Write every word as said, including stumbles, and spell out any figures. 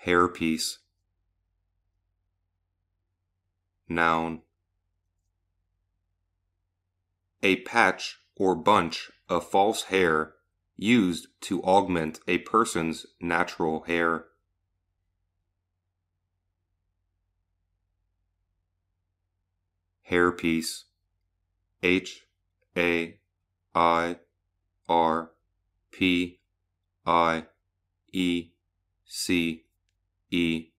Hairpiece. Noun. A patch or bunch of false hair used to augment a person's natural hair. Hairpiece. H A I R P I E C E